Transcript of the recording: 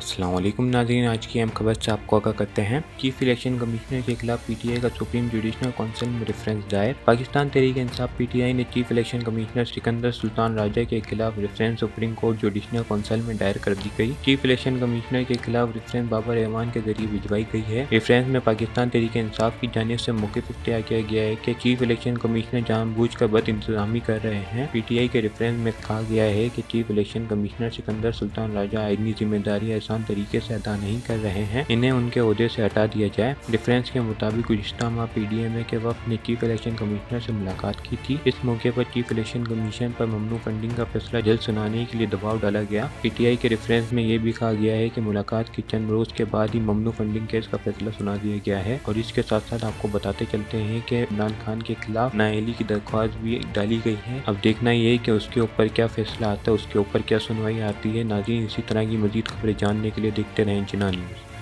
अस्सलाम वालेकुम नाज़रीन, आज की अहम खबर से आपको आगाह करते हैं। चीफ इलेक्शन कमिश्नर के खिलाफ पीटीआई का सुप्रीम जुडिशल काउंसिल में रेफरेंस दायर। पाकिस्तान तहरीक इंसाफ पीटीआई ने chief election commissioner Sikandar Sultan Raja के खिलाफ reference supreme court judicial council में दायर कर दी गई। चीफ इलेक्शन कमिश्नर के खिलाफ रेफरेंस बाबर रहमान के जरिए भिजवाई गई है। रेफरेंस में पाकिस्तान तहरीक इंसाफ की जानिब से मौक़िफ़ इख्तियार किया गया है कि चीफ इलेक्शन कमिश्नर जानबूझकर बद इंतजामी कर रहे हैं। पीटीआई के रेफरेंस में कहा गया है कि chief election commissioner Sikandar Sultan Raja आईनी जिम्मेदारी आसान तरीके से अदा नहीं कर रहे हैं, इन्हें उनके ओहदे से हटा दिया जाए। डिफरेंस के मुताबिक गुज़िश्ता माह पीडीएमए के वफ़द ने चीफ इलेक्शन कमिश्नर से मुलाकात की थी। इस मौके पर चीफ इलेक्शन कमीशन पर ममनू फंडिंग का फैसला जल्द सुनाने के लिए दबाव डाला गया। पीटीआई के रेफरेंस में ये भी कहा गया है कि मुलाकात के चंद रोज़ के बाद ही ममनू फंडिंग केस का फैसला सुना दिया गया है। और इसके साथ साथ आपको बताते चलते हैं कि इमरान खान के खिलाफ नाअहली की दरख्वास्त भी डाली गई है। अब देखना ये है कि उसके ऊपर क्या फैसला आता है, उसके ऊपर क्या सुनवाई आती है। नाज़रीन, इसी तरह की मज़ीद खबरें जानने के लिए देखते रहें जिन्ना न्यूज़।